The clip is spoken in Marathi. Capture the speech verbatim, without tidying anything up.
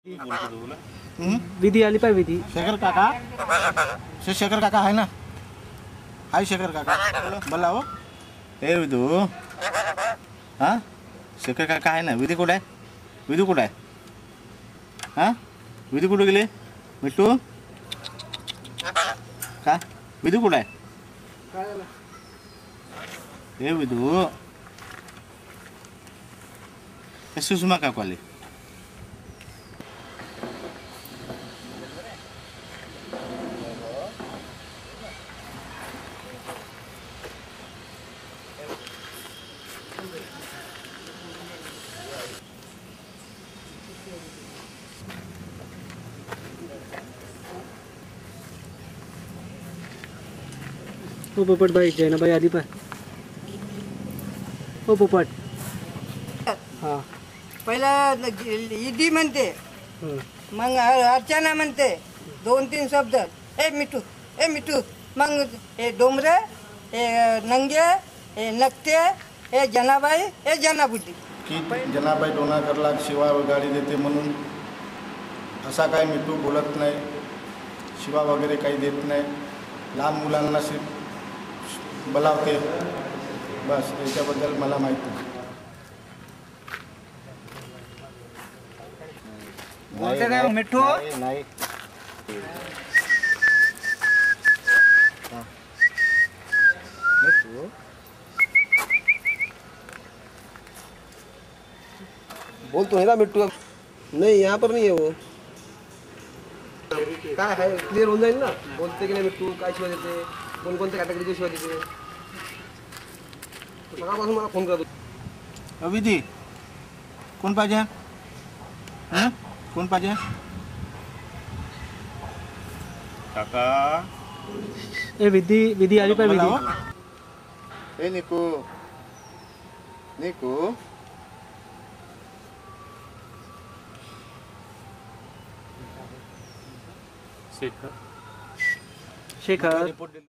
हम्म? विधी आली पाहिजे विधी. शेखर काका शे शेखर काका आहे ना. हाय शेखर काका बोला हो. ए विधू हां शेखर काका आहे ना. विधी कुठे आहे? विधू कुठे आहे? हां विधी कुठे गेले? मिट्टू का विधू कुठे आहे? ए विधू हे सुषमा काकू आली. हो पोपट बाई जैनाबाई आली पाय. हो पोपट. हां पहिला इडी म्हणते, हं. मग अर्चना म्हणते दोन तीन शब्द. ए मिठू ए मिठू मग हे डोंबरे हे नंगे हे नकते हे जनाबाई हे जनाबुद्धी. की जनाबाई डोनाकरला शिवा गाडी देते म्हणून असा काय मिठू बोलत नाही. शिवा वगैरे काही देत नाही. लहान मुलांना शि बोलावते बस. त्याच्याबद्दल मला माहिती नाही. बोलते काय मग मिठू? नाही, नाही. मिठू बोलतो है ना मिट्टू. नहीं यहाँ पर नहीं है वो. काय है क्लियर होऊन जाईल ना. बोलते की नाही मिट्टू काय शिवाय देते, कोणकोणत्या कॅटेगरीचे शिवाय देते. सकाळपासून मला फोन करतो. विधी कोण पाहिजे? हं? कोण पाहिजे? काका ए विधी विधी आली पाहिजे बोला विधी. हो. ए निकू निकू शेखर